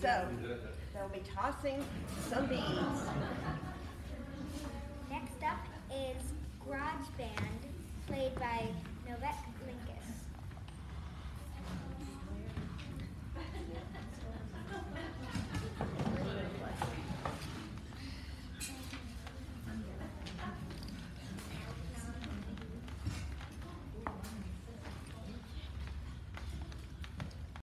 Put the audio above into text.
So they'll be tossing some beads. Next up is Garage Band, played by Novak